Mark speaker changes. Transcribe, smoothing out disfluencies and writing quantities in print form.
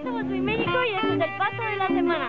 Speaker 1: somos Soy México y este es el paso de la semana.